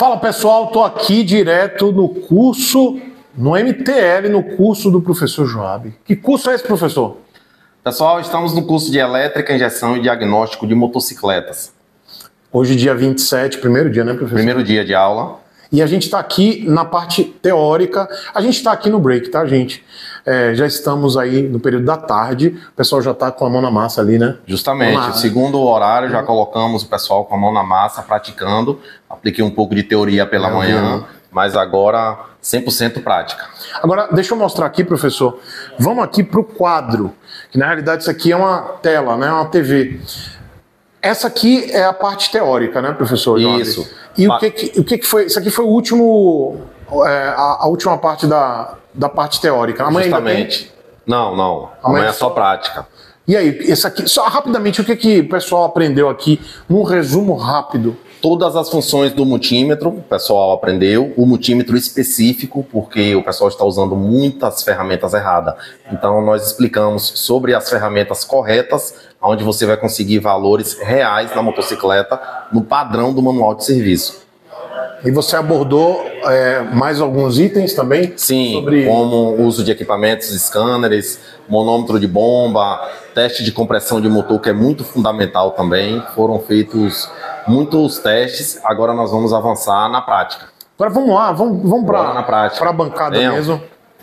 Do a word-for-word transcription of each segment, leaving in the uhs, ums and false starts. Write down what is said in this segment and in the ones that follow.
Fala pessoal, estou aqui direto no curso, no M T L, no curso do professor Joab. Que curso é esse, professor? Pessoal, estamos no curso de Elétrica, Injeção e Diagnóstico de Motocicletas. Hoje, dia vinte e sete, primeiro dia, né, professor? Primeiro dia de aula. E a gente está aqui na parte teórica, a gente está aqui no break, tá, gente? É, já estamos aí no período da tarde, o pessoal já está com a mão na massa ali, né? Justamente, na... o segundo horário já colocamos o pessoal com a mão na massa, praticando. Apliquei um pouco de teoria pela é, manhã, viu? Mas agora cem por cento prática. Agora, deixa eu mostrar aqui, professor. Vamos aqui para o quadro, que na realidade isso aqui é uma tela, né? Uma T V. Essa aqui é a parte teórica, né, professor? Isso. E o que que, o que que foi? Isso aqui foi o último, é, a, a última parte da, da parte teórica. Amanhã Justamente. Não, não. Amanhã, Amanhã é só prática. E aí, esse aqui, só rapidamente, o que que o pessoal aprendeu aqui, num resumo rápido? Todas as funções do multímetro, o pessoal aprendeu, o multímetro específico, porque o pessoal está usando muitas ferramentas erradas. Então, nós explicamos sobre as ferramentas corretas, onde você vai conseguir valores reais na motocicleta, no padrão do manual de serviço. E você abordou é, mais alguns itens também? Sim, sobre... como o uso de equipamentos, scanners, monômetro de bomba, teste de compressão de motor, que é muito fundamental também. Foram feitos muitos testes, agora nós vamos avançar na prática. Agora vamos lá, vamos, vamos para a bancada Venham. mesmo.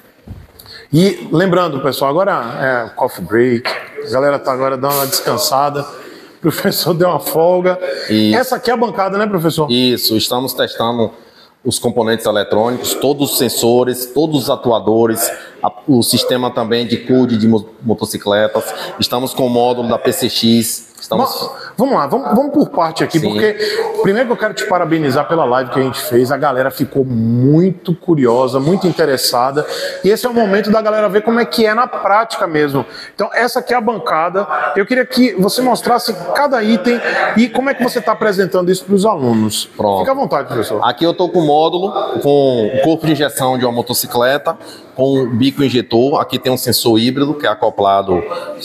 E lembrando, pessoal, agora é coffee break, a galera está agora dando uma descansada. O professor deu uma folga. Isso. Essa aqui é a bancada, né, professor? Isso, estamos testando os componentes eletrônicos, todos os sensores, todos os atuadores, a, o sistema também de C U D de motocicletas. Estamos com o módulo da P C X. Estamos... Mas, vamos lá, vamos, vamos por parte aqui, Sim. porque primeiro que eu quero te parabenizar pela live que a gente fez, a galera ficou muito curiosa, muito interessada, e esse é o momento da galera ver como é que é na prática mesmo. Então essa aqui é a bancada, eu queria que você mostrasse cada item e como é que você está apresentando isso para os alunos. Pronto. Fica à vontade, professor. Aqui eu estou com o módulo, com o corpo de injeção de uma motocicleta, com o bico injetor. Aqui tem um sensor híbrido que é acoplado,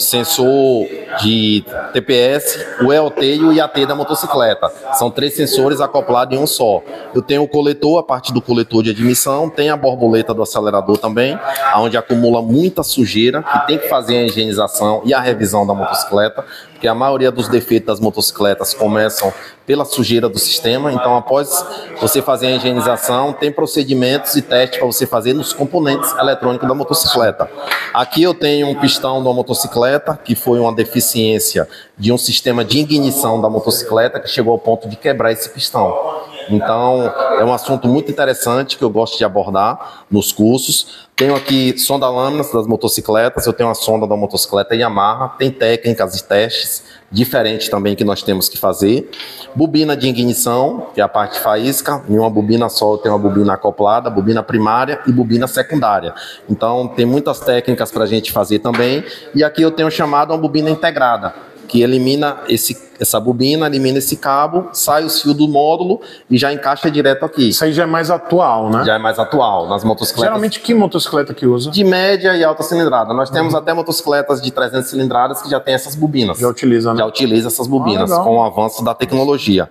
sensor de T P S, o E O T e o I A T da motocicleta. São três sensores acoplados em um só. Eu tenho o coletor, a parte do coletor de admissão, tem a borboleta do acelerador também, onde acumula muita sujeira, que tem que fazer a higienização e a revisão da motocicleta, porque a maioria dos defeitos das motocicletas começam pela sujeira do sistema. Então, após você fazer a higienização, tem procedimentos e testes para você fazer nos componentes eletrônicos da motocicleta. Aqui eu tenho um pistão da motocicleta, que foi uma deficiência de um sistema de ignição da motocicleta, que chegou ao ponto de quebrar esse pistão. Então, é um assunto muito interessante que eu gosto de abordar nos cursos. Tenho aqui sonda-lâminas das motocicletas, eu tenho a sonda da motocicleta Yamaha, tem técnicas e testes diferentes também que nós temos que fazer. Bobina de ignição, que é a parte faísca, em uma bobina só eu tenho uma bobina acoplada, bobina primária e bobina secundária. Então, tem muitas técnicas para a gente fazer também. E aqui eu tenho chamado uma bobina integrada, que elimina esse, essa bobina, elimina esse cabo, sai o fio do módulo e já encaixa direto aqui. Isso aí já é mais atual, né? Já é mais atual, nas motocicletas. Geralmente, que motocicleta que usa? De média e alta cilindrada. Nós temos uhum. até motocicletas de trezentas cilindradas que já tem essas bobinas. Já utiliza, né? Já utiliza essas bobinas, ah, com o avanço da tecnologia.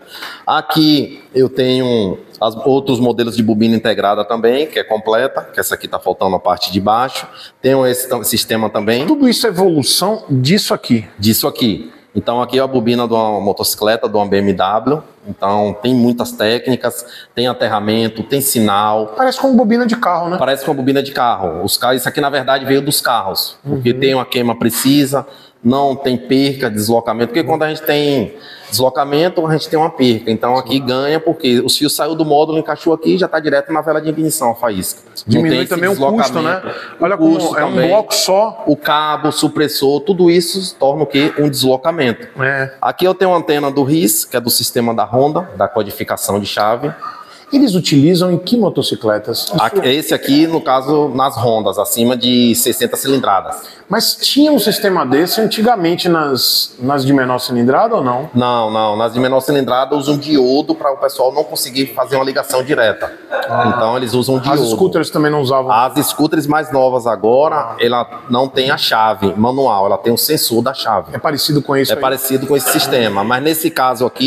Aqui eu tenho as, outros modelos de bobina integrada também, que é completa, que essa aqui está faltando a parte de baixo. Tenho esse sistema também. Tudo isso é evolução disso aqui? Disso aqui. Então aqui é a bobina de uma motocicleta, de uma B M W. Então tem muitas técnicas, tem aterramento, tem sinal. Parece com bobina de carro, né? Parece com bobina de carro. Os carros, isso aqui na verdade veio dos carros, porque uhum. tem uma queima precisa, não tem perca, deslocamento, porque quando a gente tem deslocamento, a gente tem uma perca. Então aqui Sim. ganha, porque os fios saiu do módulo, encaixou aqui e já está direto na vela de ignição, a faísca. Diminui também o custo, né? Olha como é um bloco só. O cabo, o supressor, tudo isso torna o quê? Um deslocamento. É. Aqui eu tenho uma antena do R I S, que é do sistema da Honda, da codificação de chave. Eles utilizam em que motocicletas? Isso... Esse aqui, no caso, nas Hondas, acima de seiscentas cilindradas. Mas tinha um sistema desse antigamente nas, nas de menor cilindrada ou não? Não, não. Nas de menor cilindrada usam diodo para o pessoal não conseguir fazer uma ligação direta. Ah. Então eles usam diodo. As scooters também não usavam? As scooters mais novas agora, ah. ela não tem a chave manual, ela tem o sensor da chave. É parecido com isso É aí? parecido com esse sistema, mas nesse caso aqui,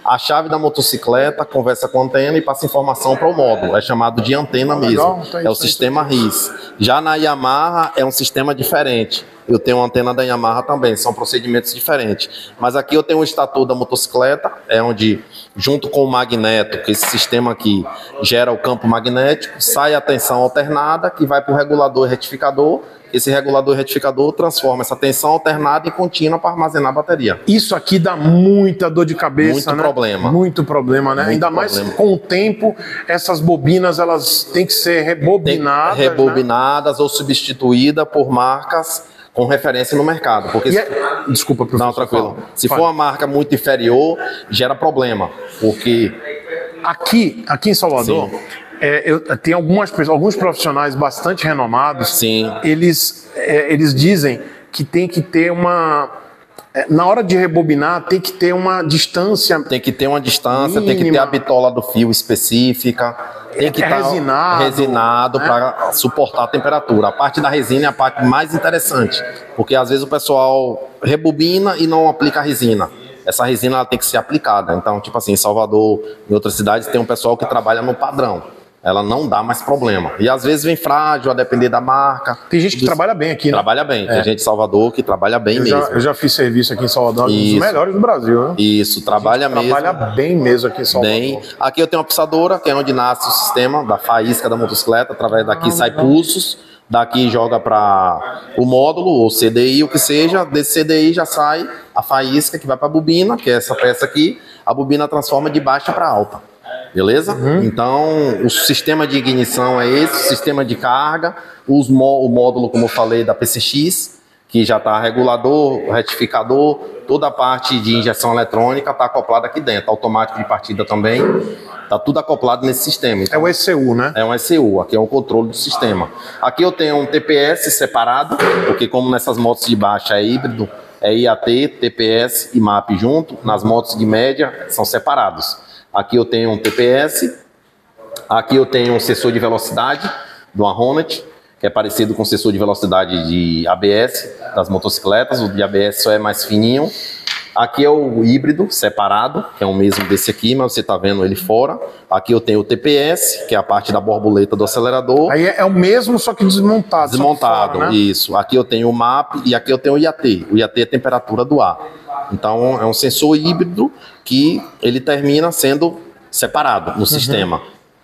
A chave da motocicleta conversa com a antena e passa informação para o módulo. É chamado de antena mesmo. É o sistema R I S. Já na Yamaha é um sistema diferente. Eu tenho uma antena da Yamaha também, são procedimentos diferentes. Mas aqui eu tenho o estator da motocicleta, é onde, junto com o magneto, que esse sistema aqui gera o campo magnético, sai a tensão alternada, que vai para o regulador e retificador. Esse regulador e retificador transforma essa tensão alternada em contínua para armazenar a bateria. Isso aqui dá muita dor de cabeça, Muito né? problema. Muito problema, né? Muito Ainda problema. mais com o tempo, essas bobinas, elas têm que ser rebobinadas. Tem rebobinadas, né? Ou substituídas por marcas com referência no mercado. Porque E é... Desculpa, professor. Não, tranquilo. Fala. Se Fala. for uma marca muito inferior, gera problema. Porque... Aqui, aqui em Salvador... Sim. É, eu, tem algumas pessoas, alguns profissionais bastante renomados. Sim. Eles, é, eles dizem que tem que ter uma... É, na hora de rebobinar, tem que ter uma distância... Tem que ter uma distância, mínima. tem que ter a bitola do fio específica. Tem que É estar resinado, resinado né? para suportar a temperatura. A parte da resina é a parte mais interessante. Porque às vezes o pessoal rebobina e não aplica a resina. Essa resina ela tem que ser aplicada. Então, tipo assim, em Salvador, em outras cidades, tem um pessoal que trabalha no padrão. Ela não dá mais problema. E às vezes vem frágil, a depender da marca. Tem gente que Dos... trabalha bem aqui, né? Trabalha bem. É. Tem gente de Salvador que trabalha bem eu mesmo. Já, eu já fiz serviço aqui em Salvador, um dos Isso. melhores do Brasil, né? Isso, trabalha mesmo. Trabalha bem mesmo aqui em Salvador. Bem. Aqui eu tenho uma pissadora, que é onde nasce o sistema da faísca da motocicleta. Através daqui sai pulsos. Daqui joga para o módulo, ou C D I, o que seja. Desse C D I já sai a faísca que vai para a bobina, que é essa peça aqui. A bobina transforma de baixa para alta. Beleza? Uhum. Então, o sistema de ignição é esse, o sistema de carga, os mó- o módulo, como eu falei, da P C X, que já está regulador, retificador, toda a parte de injeção eletrônica está acoplada aqui dentro, automático de partida também, está tudo acoplado nesse sistema. Então, é o E C U, né? É um E C U, aqui é o controle do sistema. Aqui eu tenho um T P S separado, porque como nessas motos de baixa é híbrido, é I A T, T P S e M A P junto, nas motos de média são separados. Aqui eu tenho um T P S, aqui eu tenho um sensor de velocidade de uma Hornet, que é parecido com o sensor de velocidade de A B S das motocicletas, o de A B S só é mais fininho. Aqui é o híbrido separado, que é o mesmo desse aqui, mas você está vendo ele fora. Aqui eu tenho o T P S, que é a parte da borboleta do acelerador. Aí é o mesmo, só que desmontado. Desmontado, fora, né? Isso. Aqui eu tenho o M A P e aqui eu tenho o I A T. O I A T é a temperatura do ar. Então é um sensor híbrido que ele termina sendo separado no uhum. sistema.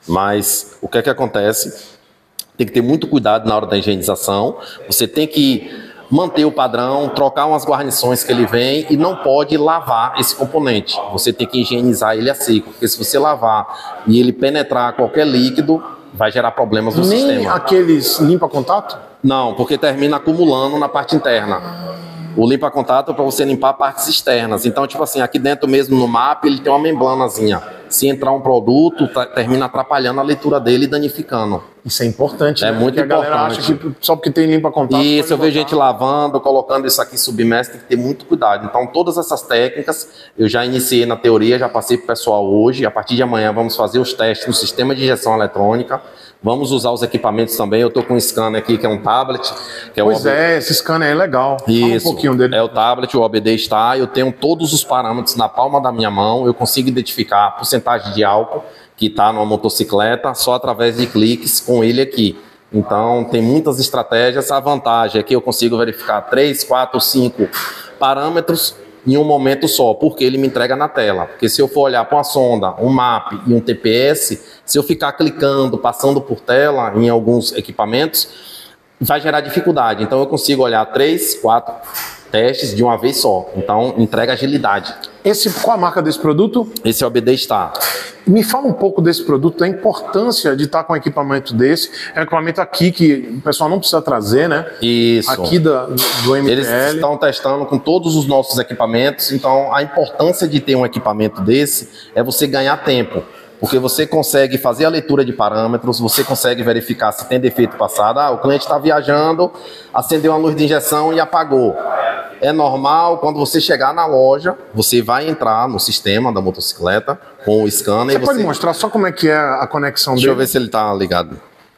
Mas o que é que acontece? Tem que ter muito cuidado na hora da higienização. Você tem que manter o padrão, trocar umas guarnições que ele vem e não pode lavar esse componente. Você tem que higienizar ele a seco, porque se você lavar e ele penetrar qualquer líquido, vai gerar problemas no Nem sistema. Aqueles limpa-contato? Não, porque termina acumulando na parte interna. O limpa-contato é para você limpar partes externas. Então, tipo assim, aqui dentro mesmo no M A P, ele tem uma membranazinha. Se entrar um produto, tá, termina atrapalhando a leitura dele e danificando. Isso é importante, É né? muito porque importante. A galera acha que só porque tem limpa-contato... Isso, eu botar. vejo gente lavando, colocando isso aqui submerso, tem que ter muito cuidado. Então, todas essas técnicas, eu já iniciei na teoria, já passei para o pessoal hoje. A partir de amanhã, vamos fazer os testes no sistema de injeção eletrônica. Vamos usar os equipamentos também. Eu estou com um scanner aqui, que é um tablet. Que é Pois um... é, esse scanner é legal. Isso, Fala um pouquinho dele. é o tablet, o O B D está. Eu tenho todos os parâmetros na palma da minha mão. Eu consigo identificar a porcentagem de álcool que está numa motocicleta só através de cliques com ele aqui. Então, tem muitas estratégias. A vantagem é que eu consigo verificar três, quatro, cinco parâmetros em um momento só, porque ele me entrega na tela. Porque se eu for olhar para uma sonda, um M A P e um T P S, se eu ficar clicando, passando por tela em alguns equipamentos, vai gerar dificuldade. Então, eu consigo olhar três, quatro testes de uma vez só. Então, entrega agilidade. Esse, qual a marca desse produto? Esse O B D está. Me fala um pouco desse produto, da importância de estar com um equipamento desse. É um equipamento aqui que o pessoal não precisa trazer, né? Isso. Aqui da, do M T L. Eles estão testando com todos os nossos equipamentos. Então, a importância de ter um equipamento desse é você ganhar tempo. Porque você consegue fazer a leitura de parâmetros, você consegue verificar se tem defeito passado. Ah, o cliente está viajando, acendeu uma luz de injeção e apagou. É normal, quando você chegar na loja, você vai entrar no sistema da motocicleta com o scanner. Você, e você pode mostrar só como é que é a conexão Deixa dele? eu ver se ele está ligado.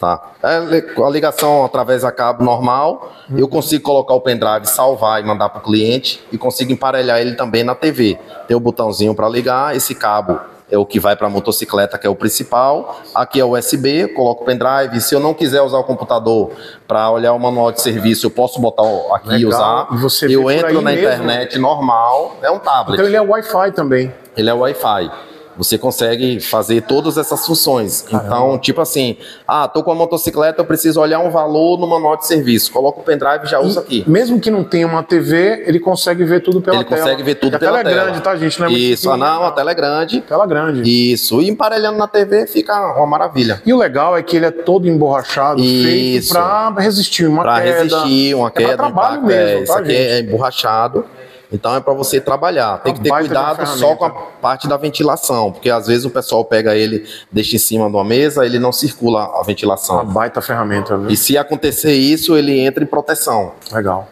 Tá. É a ligação através da cabo normal, uhum. eu consigo colocar o pendrive, salvar e mandar para o cliente e consigo emparelhar ele também na T V. Tem o botãozinho para ligar, esse cabo é o que vai para a motocicleta, que é o principal. Aqui é o U S B, eu coloco o pendrive. Se eu não quiser usar o computador para olhar o manual de serviço, eu posso botar aqui Legal. e usar. E você eu entro na mesmo. internet normal, é um tablet. Então ele é Wi-Fi também. Ele é Wi-Fi. Você consegue fazer todas essas funções. Caramba. Então, tipo assim, ah, tô com a motocicleta, eu preciso olhar um valor no manual de serviço. Coloca o pendrive e já usa aqui. Mesmo que não tenha uma T V, ele consegue ver tudo pela ele tela. Ele consegue ver tudo a pela tela. A tela é grande, tá, gente? Não é Isso, muito não, a tela é grande. Tela grande. Isso, e emparelhando na T V fica uma maravilha. E o legal é que ele é todo emborrachado, Isso. feito pra resistir uma pra queda. Pra resistir uma é queda, pra trabalho impacto, mesmo, é, tá, Isso aqui gente? é emborrachado. Então é para você trabalhar. Tem que ter cuidado só com a parte da ventilação, porque às vezes o pessoal pega ele, deixa em cima de uma mesa, ele não circula a ventilação. Uma baita ferramenta, viu? E se acontecer isso, ele entra em proteção. Legal.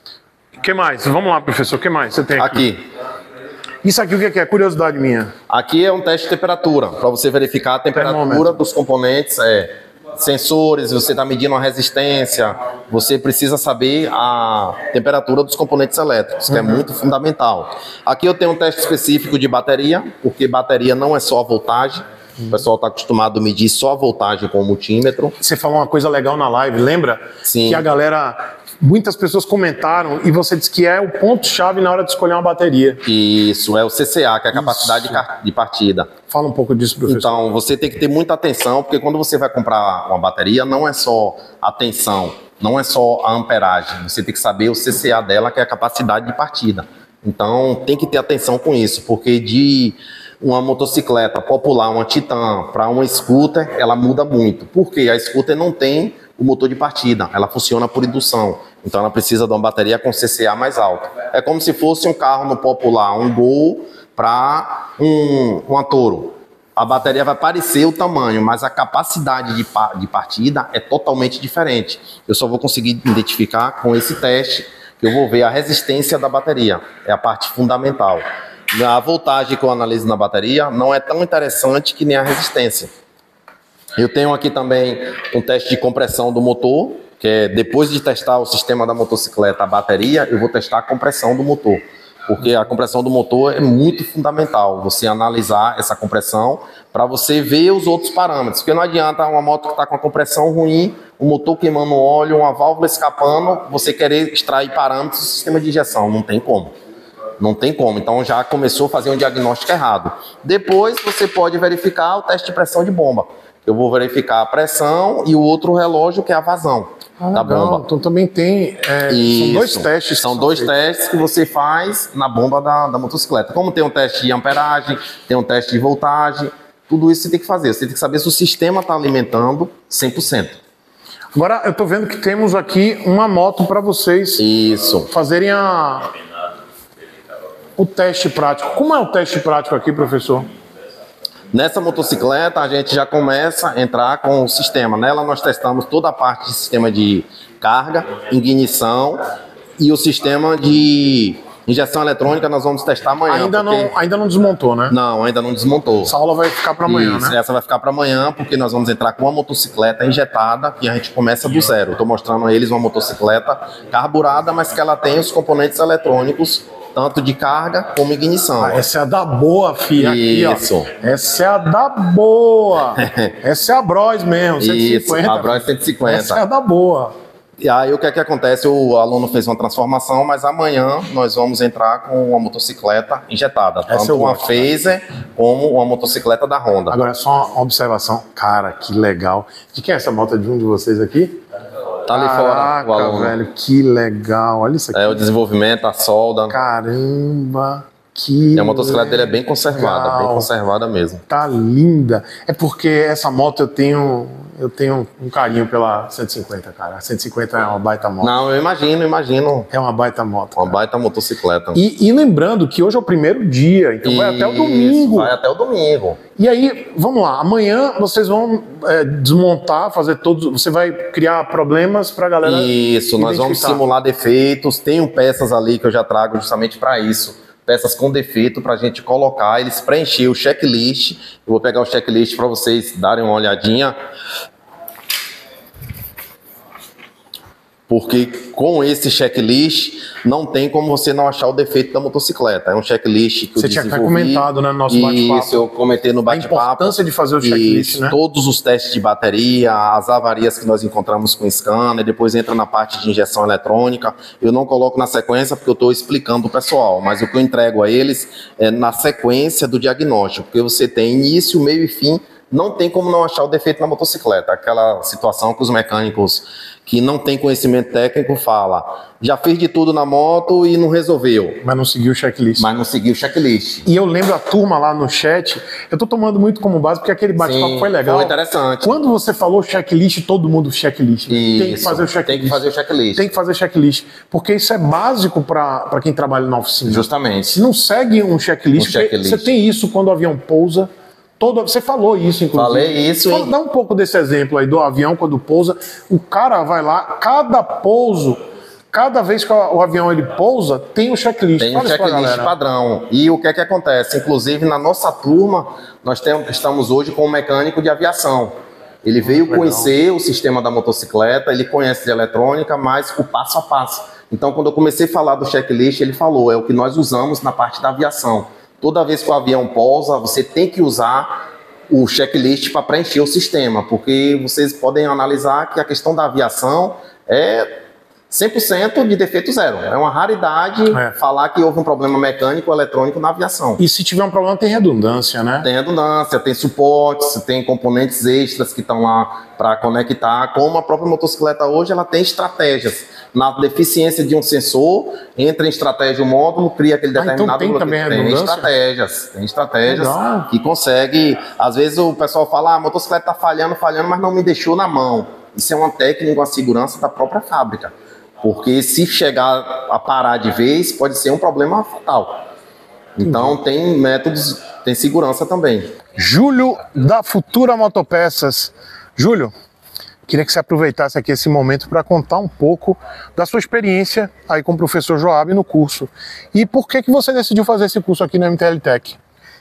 O que mais? Vamos lá, professor. O que mais você tem aqui? Aqui. Isso aqui o que é? Curiosidade minha. Aqui é um teste de temperatura, para você verificar a temperatura Termômetro. dos componentes. É, sensores, você está medindo a resistência, você precisa saber a temperatura dos componentes elétricos, que uhum. é muito fundamental. Aqui eu tenho um teste específico de bateria, porque bateria não é só a voltagem. O pessoal está acostumado a medir só a voltagem com o multímetro. Você falou uma coisa legal na live, lembra? Sim. Que a galera... Muitas pessoas comentaram e você disse que é o ponto-chave na hora de escolher uma bateria. Isso, é o C C A, que é a capacidade Isso. de partida. Fala um pouco disso, professor. Então, você tem que ter muita atenção, porque quando você vai comprar uma bateria, não é só a tensão, não é só a amperagem. Você tem que saber o C C A dela, que é a capacidade de partida. Então, tem que ter atenção com isso, porque de uma motocicleta popular, uma Titan, para uma scooter, ela muda muito. Porque a scooter não tem o motor de partida, ela funciona por indução. Então ela precisa de uma bateria com C C A mais alto. É como se fosse um carro no popular, um Gol para um, uma Toro. A bateria vai parecer o tamanho, mas a capacidade de, de partida é totalmente diferente. Eu só vou conseguir identificar com esse teste, que eu vou ver a resistência da bateria. É a parte fundamental. A voltagem que eu analiso na bateria não é tão interessante que nem a resistência. Eu tenho aqui também um teste de compressão do motor, que é depois de testar o sistema da motocicleta, a bateria, eu vou testar a compressão do motor. Porque a compressão do motor é muito fundamental, você analisar essa compressão para você ver os outros parâmetros. Porque não adianta uma moto que está com a compressão ruim, o motor queimando óleo, uma válvula escapando, você querer extrair parâmetros do sistema de injeção. Não tem como. Não tem como. Então já começou a fazer um diagnóstico errado. Depois você pode verificar o teste de pressão de bomba. Eu vou verificar a pressão e o outro relógio, que é a vazão ah, da legal. bomba. Então também tem... É, são dois testes. São dois feitos. testes que você faz na bomba da, da motocicleta. Como tem um teste de amperagem, tem um teste de voltagem, tudo isso você tem que fazer. Você tem que saber se o sistema está alimentando cem por cento. Agora eu estou vendo que temos aqui uma moto para vocês isso. fazerem a... o teste prático. Como é o teste prático aqui, professor? Nessa motocicleta, a gente já começa a entrar com o sistema. Nela, nós testamos toda a parte de sistema de carga, ignição e o sistema de injeção eletrônica. Nós vamos testar amanhã. Ainda, porque... não, ainda não desmontou, né? Não, ainda não desmontou. Essa aula vai ficar para amanhã, Isso, né? Essa vai ficar para amanhã, porque nós vamos entrar com uma motocicleta injetada e a gente começa do zero. Estou mostrando a eles uma motocicleta carburada, mas que ela tem os componentes eletrônicos tanto de carga como ignição. Ah, essa é a da boa, filha. Isso. Aqui, ó. Essa é a da boa. Essa é a Bros mesmo, cento e cinquenta. Isso, a Bros cento e cinquenta. Essa é a da boa. E aí o que é que acontece? O aluno fez uma transformação, mas amanhã nós vamos entrar com uma motocicleta injetada. Tanto essa uma gosto, Phaser né? como uma motocicleta da Honda. Agora, só uma observação. Cara, que legal. De quem é essa moto? De um de vocês aqui? Tá ali Caraca, fora o aluno. Velho, que legal. Olha isso aqui. É o desenvolvimento, a solda. Caramba, que E a motocicleta dele é bem conservada, legal. bem conservada mesmo. Tá linda. É porque essa moto eu tenho, eu tenho um carinho pela cento e cinquenta, cara. A cento e cinquenta é uma baita moto. Não, eu imagino, imagino. É uma baita moto. Uma cara. baita motocicleta. E, e lembrando que hoje é o primeiro dia, então Isso, vai até o domingo. Vai até o domingo. E aí, vamos lá, amanhã vocês vão é, desmontar, fazer todos, você vai criar problemas para a galera Isso, nós vamos simular defeitos, tem peças ali que eu já trago justamente para isso, peças com defeito para a gente colocar, eles preencher o checklist, eu vou pegar o checklist para vocês darem uma olhadinha. Porque com esse checklist não tem como você não achar o defeito da motocicleta. É um checklist que você eu tinha desenvolvi. comentado, né, no nosso bate-papo. Isso, eu comentei no bate-papo. A importância de fazer o checklist, isso, né? Todos os testes de bateria, as avarias que nós encontramos com o scanner, depois entra na parte de injeção eletrônica. Eu não coloco na sequência porque eu estou explicando o pessoal, mas o que eu entrego a eles é na sequência do diagnóstico, porque você tem início, meio e fim. Não tem como não achar o defeito na motocicleta. Aquela situação que os mecânicos que não têm conhecimento técnico falam, já fiz de tudo na moto e não resolveu. Mas não seguiu o checklist. Mas não seguiu o checklist. E eu lembro a turma lá no chat, eu tô tomando muito como base porque aquele bate-papo foi legal. Foi interessante. Quando você falou checklist, todo mundo checklist. Isso, tem que fazer o checklist. Tem que fazer o checklist. Tem que fazer checklist. Porque isso é básico para quem trabalha na oficina. Justamente. Se não segue um checklist, um checklist. Você tem isso quando o avião pousa. Todo, você falou isso, inclusive. Falei isso, hein? Dá um pouco desse exemplo aí do avião quando pousa. O cara vai lá, cada pouso, cada vez que o avião ele pousa, tem um checklist. Tem um checklist padrão. E o que é que acontece? Inclusive, na nossa turma, nós temos, estamos hoje com um mecânico de aviação. Ele veio Legal. conhecer o sistema da motocicleta, ele conhece de eletrônica, mas o passo a passo. Então, quando eu comecei a falar do checklist, ele falou, é o que nós usamos na parte da aviação. Toda vez que o avião pousa, você tem que usar o checklist para preencher o sistema, porque vocês podem analisar que a questão da aviação é cem por cento de defeito zero. É uma raridade é. falar que houve um problema mecânico ou eletrônico na aviação. E se tiver um problema, tem redundância, né? Tem redundância, tem suportes, tem componentes extras que estão lá para conectar. Como a própria motocicleta hoje, ela tem estratégias. Na deficiência de um sensor, entra em estratégia o módulo, cria aquele determinado... Ah, então tem também tem redundância? estratégias, tem estratégias Legal. que consegue... Às vezes o pessoal fala, ah, a motocicleta está falhando, falhando, mas não me deixou na mão. Isso é uma técnica, uma segurança da própria fábrica. Porque se chegar a parar de vez, pode ser um problema fatal. Então uhum. tem métodos, tem segurança também. Júlio da Futura Motopeças. Júlio, queria que você aproveitasse aqui esse momento para contar um pouco da sua experiência aí com o professor Joab no curso. E por que, que você decidiu fazer esse curso aqui no M T L Tech?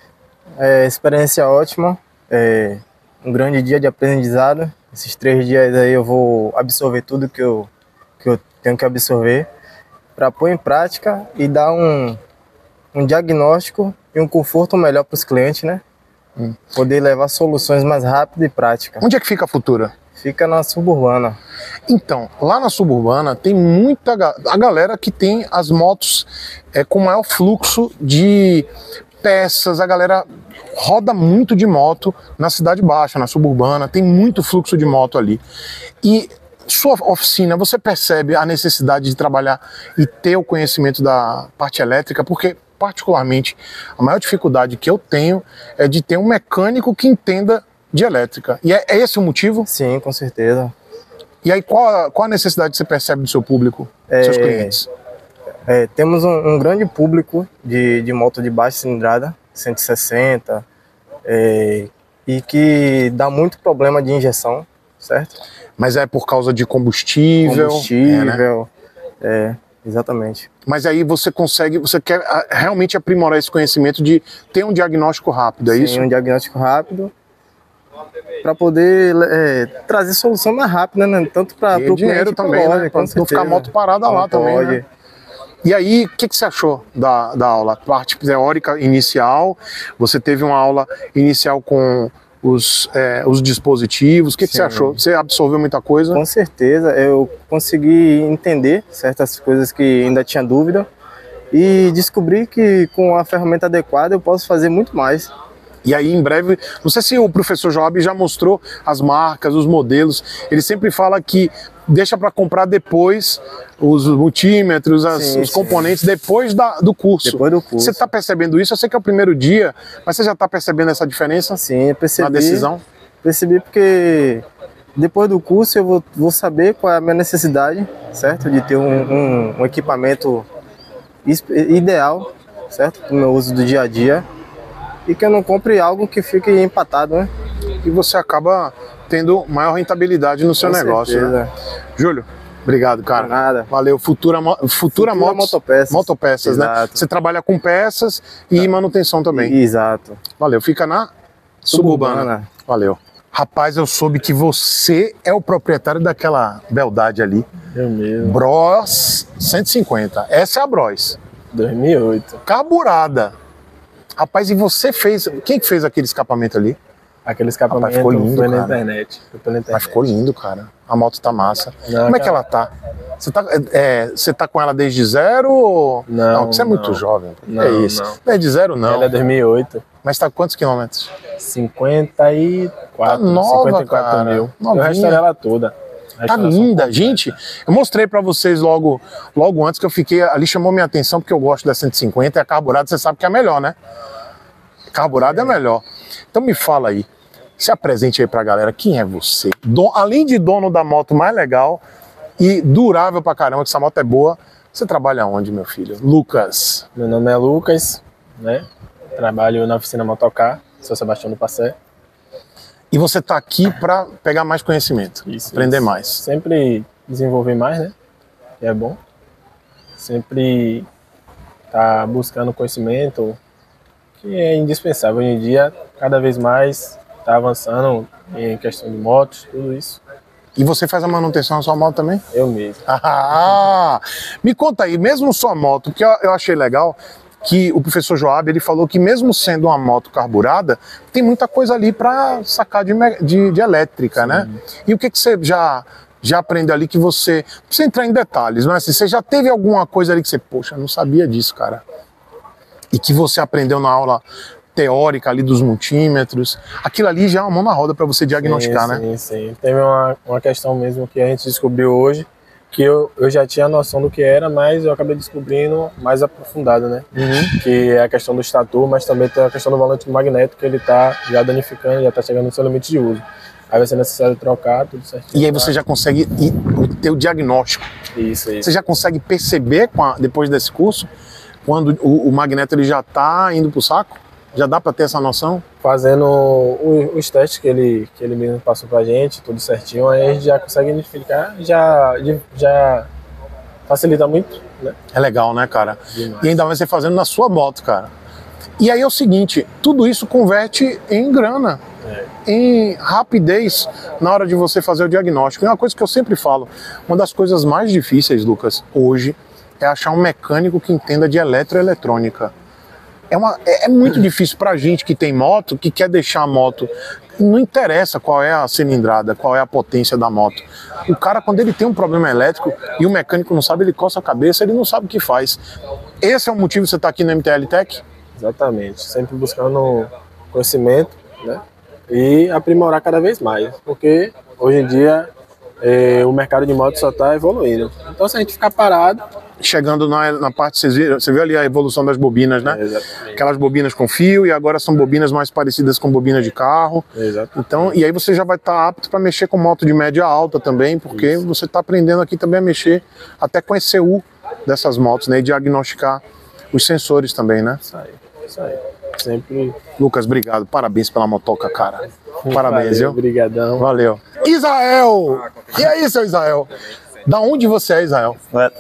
É, experiência ótima, é um grande dia de aprendizado. Esses três dias aí eu vou absorver tudo que eu, que eu tenho que absorver para pôr em prática e dar um, um diagnóstico e um conforto melhor para os clientes, né? Hum. Poder levar soluções mais rápidas e práticas. Onde é que fica a Futura? Fica na Suburbana. Então, lá na Suburbana tem muita a galera que tem as motos é, com maior fluxo de peças, a galera roda muito de moto na Cidade Baixa, na Suburbana, tem muito fluxo de moto ali. E sua oficina, você percebe a necessidade de trabalhar e ter o conhecimento da parte elétrica? Porque, particularmente, a maior dificuldade que eu tenho é de ter um mecânico que entenda de elétrica. E é, é esse o motivo? Sim, com certeza. E aí, qual, qual a necessidade que você percebe do seu público, dos é, seus clientes? É, temos um, um grande público de, de moto de baixa cilindrada, cento e sessenta, é, e que dá muito problema de injeção, certo? Mas é por causa de combustível? Combustível, é, né? é exatamente. Mas aí você consegue, você quer realmente aprimorar esse conhecimento de ter um diagnóstico rápido, é Sim, isso? um diagnóstico rápido, para poder é, trazer solução mais rápida, né? Tanto para o dinheiro também, né? Para não ficar a moto parada lá também, né? E aí, o que, que você achou da, da aula? Parte teórica inicial, você teve uma aula inicial com os, é, os dispositivos, o que, que você achou? Você absorveu muita coisa? Com certeza, eu consegui entender certas coisas que ainda tinha dúvida e descobri que com a ferramenta adequada eu posso fazer muito mais. E aí, em breve, não sei se o professor Joab já mostrou as marcas, os modelos, ele sempre fala que deixa para comprar depois os multímetros, as, sim, os sim. componentes, depois da, do curso. Depois do curso. Você está percebendo isso? Eu sei que é o primeiro dia, mas você já está percebendo essa diferença? Sim, eu percebi. Na decisão? Percebi porque depois do curso eu vou, vou saber qual é a minha necessidade, certo? De ter um, um, um equipamento ideal, certo? Para o meu uso do dia a dia. E que eu não compre algo que fique empatado, né? E você acaba tendo maior rentabilidade no seu Com negócio, certeza. Né? Júlio, obrigado, cara. De nada. Valeu. Futura, Futura, Futura Motos, Motopeças. Motopeças, né? Você trabalha com peças e tá. manutenção também. Exato. Valeu. Fica na Suburbana. Suburbana. Valeu. Rapaz, eu soube que você é o proprietário daquela beldade ali. Eu mesmo. Bros cento e cinquenta. Essa é a Bros. dois mil e oito. Carburada. Rapaz, e você fez... Quem que fez aquele escapamento ali? Aquele escapamento Rapaz, ficou lindo, foi, na cara. internet, foi pela internet. Mas ficou lindo, cara. A moto tá massa. Não, Como é que cara. ela tá? Você tá, é, você tá com ela desde zero? Ou... Não, Você é muito não. jovem. Não, é isso. não. Desde zero, não. Ela é dois mil e oito. Mas tá com quantos quilômetros? cinquenta e quatro. Tá nova, cinquenta e quatro cara. mil. Novinha. Eu restaurei ela toda. Tá Restauração linda, completa. gente. Eu mostrei pra vocês logo, logo antes que eu fiquei ali, chamou minha atenção porque eu gosto da cento e cinquenta e a carburada você sabe que é melhor, né? Carburada é, é melhor. Então me fala aí, se apresente aí pra galera, quem é você? Don, além de dono da moto mais legal e durável pra caramba, que essa moto é boa, você trabalha onde, meu filho? Lucas. Meu nome é Lucas, né? Trabalho na oficina Motocar, São Sebastião do Passé. E você tá aqui pra pegar mais conhecimento, Isso, aprender isso. mais. Sempre desenvolver mais, né? Que é bom. Sempre tá buscando conhecimento, que é indispensável. Hoje em dia, cada vez mais tá avançando em questão de motos, tudo isso. E você faz a manutenção da sua moto também? Eu mesmo. Ah, me conta aí, mesmo sua moto, que eu, eu achei legal, que o professor Joab, ele falou que mesmo sendo uma moto carburada, tem muita coisa ali para sacar de, de, de elétrica, Sim. né? E o que, que você já, já aprendeu ali que você... Não precisa entrar em detalhes, mas assim, você já teve alguma coisa ali que você, poxa, não sabia disso, cara. E que você aprendeu na aula teórica ali dos multímetros. Aquilo ali já é uma mão na roda para você diagnosticar, sim, né? Sim, sim. Teve uma, uma questão mesmo que a gente descobriu hoje, que eu, eu já tinha noção do que era, mas eu acabei descobrindo mais aprofundado, né? Uhum. Que é a questão do estator, mas também tem a questão do volante magnético, que ele tá já danificando, já tá chegando no seu limite de uso. Aí vai ser necessário trocar tudo certinho. E aí você já consegue ir, ter o diagnóstico. Isso, isso. Você já consegue perceber, com a, depois desse curso, quando o, o magneto ele já tá indo pro saco? Já dá para ter essa noção? Fazendo o, os testes que ele, que ele mesmo passou pra gente, tudo certinho, aí a gente já consegue identificar, já, já facilita muito, né? É legal, né, cara? Demais. E ainda mais você fazendo na sua moto, cara. E aí é o seguinte, tudo isso converte em grana, é. em rapidez na hora de você fazer o diagnóstico. E uma coisa que eu sempre falo, uma das coisas mais difíceis, Lucas, hoje, é achar um mecânico que entenda de eletroeletrônica. É, uma, é, é muito difícil pra gente que tem moto, que quer deixar a moto. Não interessa qual é a cilindrada, qual é a potência da moto. O cara, quando ele tem um problema elétrico e o mecânico não sabe, ele coça a cabeça, ele não sabe o que faz. Esse é o motivo que você está aqui no M T L Tech? Exatamente. Sempre buscando conhecimento, né? E aprimorar cada vez mais. Porque hoje em dia é, o mercado de motos só está evoluindo. Então, se a gente ficar parado... Chegando na, na parte, você viu, você viu ali a evolução das bobinas, né? É, exatamente. Aquelas bobinas com fio e agora são bobinas mais parecidas com bobinas de carro. Exatamente. Então, e aí você já vai estar apto para mexer com moto de média alta também, porque Isso. você está aprendendo aqui também a mexer até com a E C U dessas motos, né? E diagnosticar os sensores também, né? Isso aí, isso aí. Sempre... Lucas, obrigado. Parabéns pela motoca, cara. Parabéns, viu? Obrigadão. Valeu. Israel! E aí, seu Israel? Da onde você é, Israel?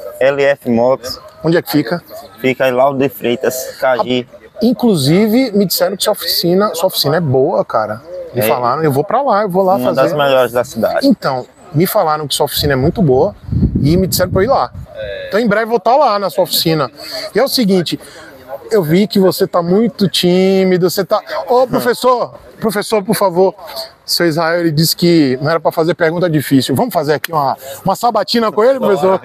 L F Motos. Onde é que fica? Fica em Lauro de Freitas, Caji. Inclusive, me disseram que sua oficina, sua oficina é boa, cara. Me é. falaram, eu vou pra lá, eu vou lá Uma fazer. Uma das melhores da cidade. Então, me falaram que sua oficina é muito boa e me disseram pra eu ir lá. Então, em breve, eu vou estar lá na sua oficina. E é o seguinte, eu vi que você tá muito tímido, você tá... Ô, professor, professor, por favor. Seu Israel, ele disse que não era para fazer pergunta difícil. Vamos fazer aqui uma, uma sabatina com ele, professor?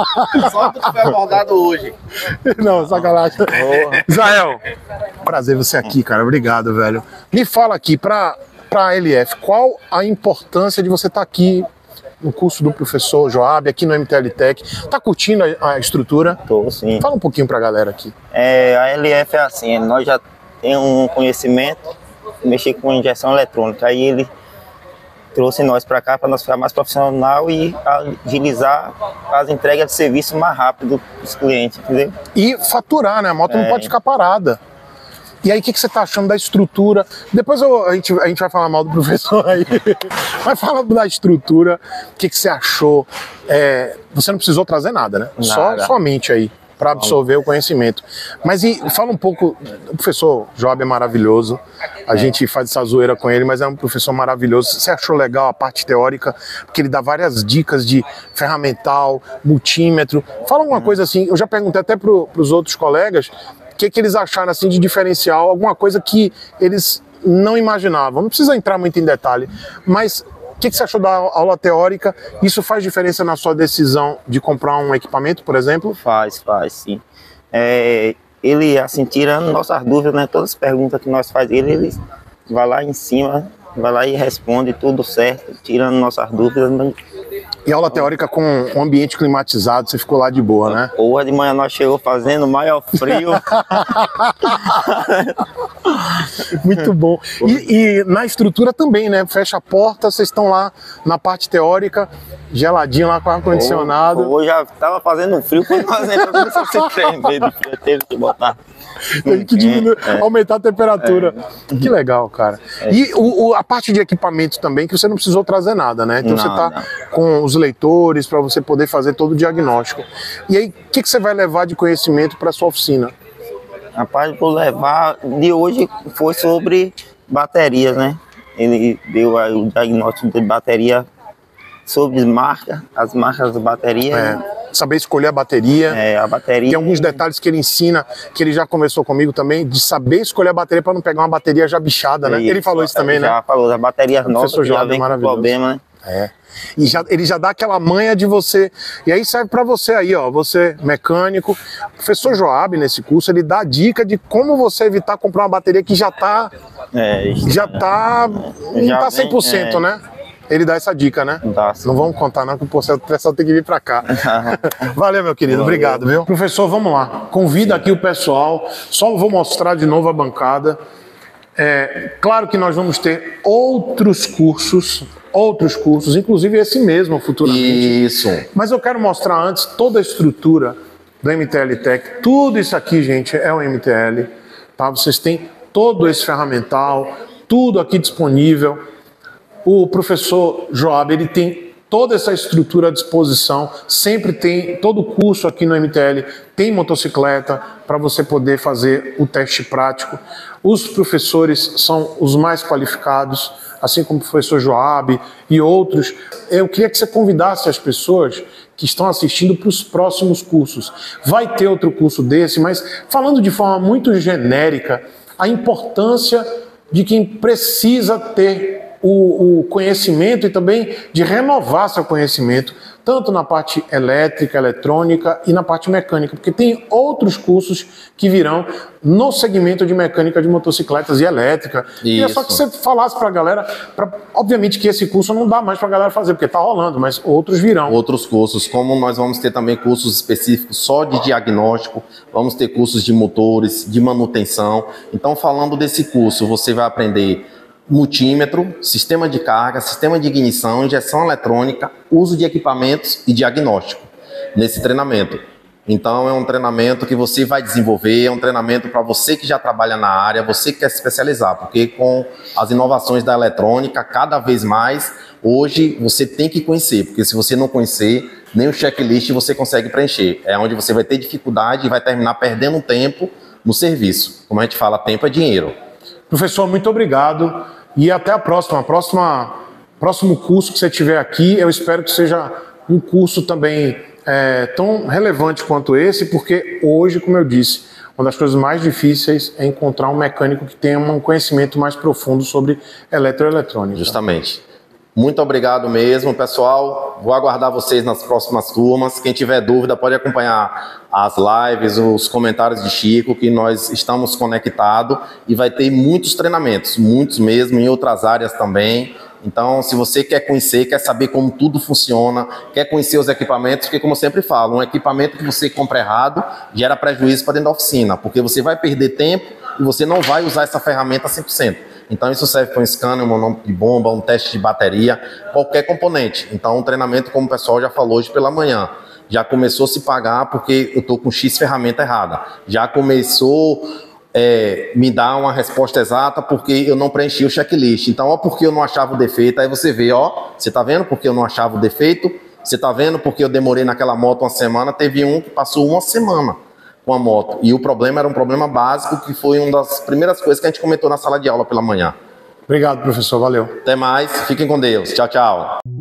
Só do que foi abordado hoje. Não, sacanagem. Boa. Israel, prazer você aqui, cara. Obrigado, velho. Me fala aqui, para a L F, qual a importância de você estar tá aqui no curso do professor Joab, aqui no M T L Tech? Tá curtindo a, a estrutura? Tô, sim. Fala um pouquinho para a galera aqui. É, a L F é assim, nós já temos um conhecimento, mexer com injeção eletrônica, aí ele trouxe nós para cá para nós ficar mais profissional e agilizar as entregas de serviço mais rápido para os clientes, entendeu? E faturar, né? A moto é. não pode ficar parada. E aí, o que, que você tá achando da estrutura? Depois eu, a, gente, a gente vai falar mal do professor aí. Mas fala da estrutura, o que, que você achou? É, você não precisou trazer nada, né? Nada. Só sua mente aí. para absorver o conhecimento. Mas e fala um pouco, o professor Joab é maravilhoso, a é. gente faz essa zoeira com ele, mas é um professor maravilhoso. Você achou legal a parte teórica? Porque ele dá várias dicas de ferramental, multímetro. Fala uma hum. coisa assim, eu já perguntei até para os outros colegas, o que, que eles acharam assim de diferencial, alguma coisa que eles não imaginavam. Não precisa entrar muito em detalhe, mas o que, que você achou da aula teórica? Isso faz diferença na sua decisão de comprar um equipamento, por exemplo? Faz, faz, sim. É, ele, assim, tirando nossas dúvidas, né, todas as perguntas que nós fazemos, ele, ele vai lá em cima, vai lá e responde tudo certo, tirando nossas dúvidas. Mas... E aula teórica com um ambiente climatizado, você ficou lá de boa, né? Porra, de manhã nós chegou fazendo maior frio. Muito bom. E, e na estrutura também, né? Fecha a porta, vocês estão lá na parte teórica, geladinho lá com ar-condicionado. Hoje já estava fazendo frio, quando nós entramos, começou a se tremer de frio, teve que botar. Tem que diminuir, é, é. aumentar a temperatura. É. Que legal, cara. É. E o, o, a parte de equipamento também, que você não precisou trazer nada, né? Então não, você tá não. com os leitores para você poder fazer todo o diagnóstico. E aí, o que, que você vai levar de conhecimento para sua oficina? A parte que eu levar de hoje foi sobre baterias, né? Ele deu aí o diagnóstico de bateria sobre marca, as marcas das baterias. É. Né? Saber escolher a bateria. É, a bateria. Tem alguns detalhes que ele ensina, que ele já conversou comigo também, de saber escolher a bateria para não pegar uma bateria já bichada, né? Isso, ele falou isso também, já né? Já falou, das baterias novas que já vem com problema, né? É. E já, ele já dá aquela manha de você, e aí serve para você aí, ó, você mecânico. O professor Joab, nesse curso, ele dá dica de como você evitar comprar uma bateria que já tá, é, já tá, não já tá cem por cento, vem, é. né? Ele dá essa dica, né? Dá, não vamos contar não, que o pessoal tem que vir para cá. Valeu, meu querido, Valeu. Obrigado, viu? Professor, vamos lá, convida aqui o pessoal, só vou mostrar de novo a bancada. É, claro que nós vamos ter outros cursos, outros cursos, inclusive esse mesmo futuramente. Isso. Mas eu quero mostrar antes toda a estrutura do M T L Tech. Tudo isso aqui, gente, é o M T L. Tá? Vocês têm todo esse ferramental, tudo aqui disponível. O professor Joab, ele tem toda essa estrutura à disposição, sempre tem, todo curso aqui no M T L tem motocicleta para você poder fazer o teste prático. Os professores são os mais qualificados, assim como o professor Joab e outros. Eu queria que você convidasse as pessoas que estão assistindo para os próximos cursos. Vai ter outro curso desse, mas falando de forma muito genérica, a importância de quem precisa ter O, o conhecimento e também de renovar seu conhecimento, tanto na parte elétrica, eletrônica e na parte mecânica, porque tem outros cursos que virão no segmento de mecânica de motocicletas e elétrica. E é só que você falasse para a galera, pra, obviamente que esse curso não dá mais para a galera fazer, porque está rolando, mas outros virão. Outros cursos, como nós vamos ter também cursos específicos só de diagnóstico, vamos ter cursos de motores, de manutenção. Então, falando desse curso, você vai aprender multímetro, sistema de carga, sistema de ignição, injeção eletrônica, uso de equipamentos e diagnóstico nesse treinamento. Então é um treinamento que você vai desenvolver, é um treinamento para você que já trabalha na área, você que quer se especializar, porque com as inovações da eletrônica, cada vez mais, hoje você tem que conhecer, porque se você não conhecer, nem o checklist você consegue preencher. É onde você vai ter dificuldade e vai terminar perdendo tempo no serviço. Como a gente fala, tempo é dinheiro. Professor, muito obrigado. E até a próxima. próxima. Próximo curso que você tiver aqui, eu espero que seja um curso também é, tão relevante quanto esse, porque hoje, como eu disse, uma das coisas mais difíceis é encontrar um mecânico que tenha um conhecimento mais profundo sobre eletroeletrônica. Justamente. Muito obrigado mesmo, pessoal. Vou aguardar vocês nas próximas turmas. Quem tiver dúvida pode acompanhar as lives, os comentários de Chico, que nós estamos conectados e vai ter muitos treinamentos, muitos mesmo, em outras áreas também. Então, se você quer conhecer, quer saber como tudo funciona, quer conhecer os equipamentos, porque como eu sempre falo, um equipamento que você compra errado gera prejuízo para dentro da oficina, porque você vai perder tempo e você não vai usar essa ferramenta cem por cento. Então isso serve para um scanner, um monômetro de bomba, um teste de bateria, qualquer componente. Então um treinamento, como o pessoal já falou hoje pela manhã, já começou a se pagar porque eu estou com X ferramenta errada. Já começou é, me dar uma resposta exata porque eu não preenchi o checklist. Então, ó, porque eu não achava o defeito, aí você vê, ó, você está vendo porque eu não achava o defeito? Você está vendo porque eu demorei naquela moto uma semana? Teve um que passou uma semana com a moto. E o problema era um problema básico, que foi uma das primeiras coisas que a gente comentou na sala de aula pela manhã. Obrigado, professor. Valeu. Até mais. Fiquem com Deus. Tchau, tchau.